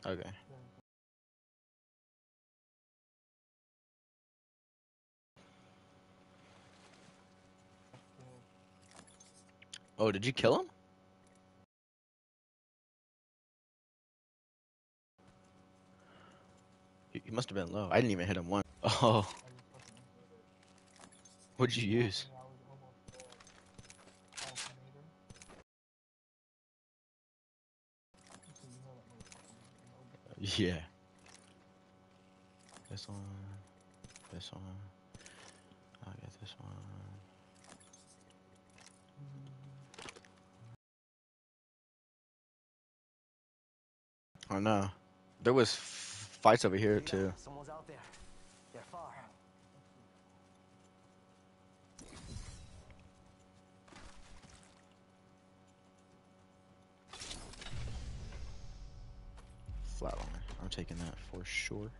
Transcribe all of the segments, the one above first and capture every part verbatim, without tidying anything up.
Okay. Oh, did you kill him? He he must have been low. I didn't even hit him once. Oh, what'd you use? Yeah. This one. This one. I get this one. Oh no. There was f- fights over here too. Someone's out there. They're far. Flatline. I'm taking that for sure.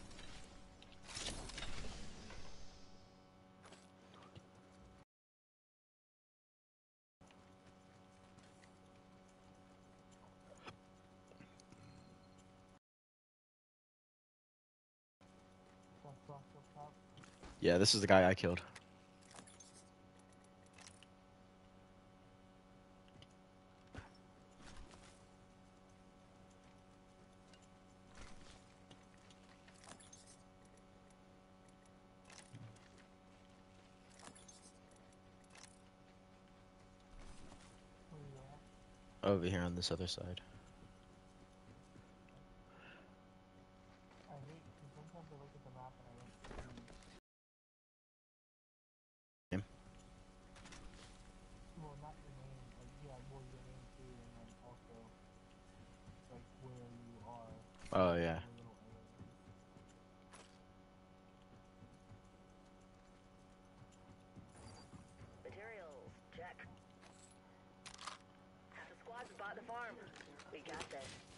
Yeah, this is the guy I killed. Over here on this other side. Him. Oh yeah. Materials, check. Half the squad's bought the farm. We got this.